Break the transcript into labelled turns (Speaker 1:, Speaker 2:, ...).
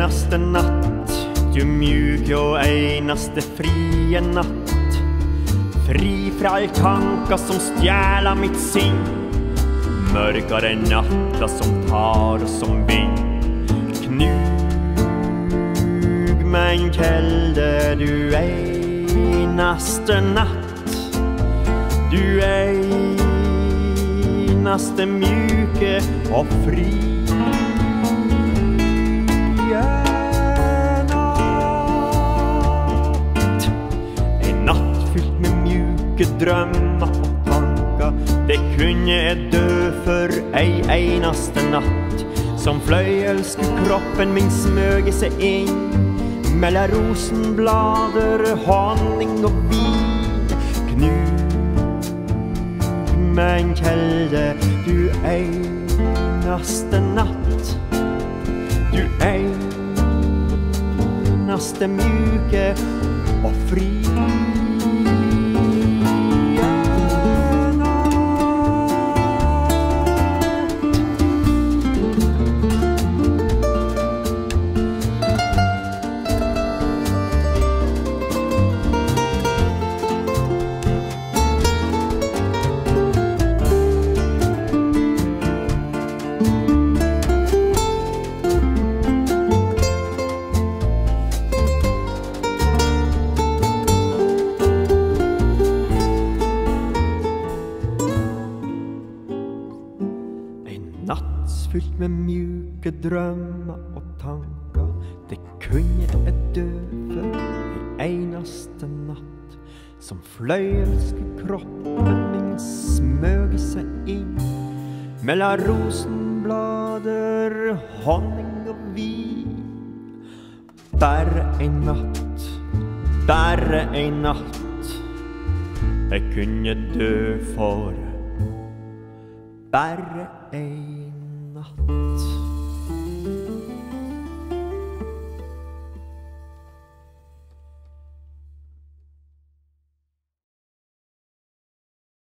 Speaker 1: eneste natt, du mjuke og eneste frie natt. Fri fra all tanker som stjæler mitt sinn, mørkere natta som tar og som vind. Knug meg en kjelde, du eneste natt, du eneste mjuke og frie natt. En natt fylt med mjuke drømmer og tanker, det kunne jeg dø for ei eneste natt. Som fløyel skulle kroppen min smøge seg inn, mellom rosenblader, honning og vin. Knug meg en kjelde, du eneste natt, du eneste mjuke og fri. Fylt med mjuke drømmer og tanker, det kunne jeg dø for ei eneste natt. Som fløyel skulle kroppen min smøge seg inn, mellom rosenblader, honning og vin. Bare en natt, bare en natt, jeg kunne dø for bare en natt.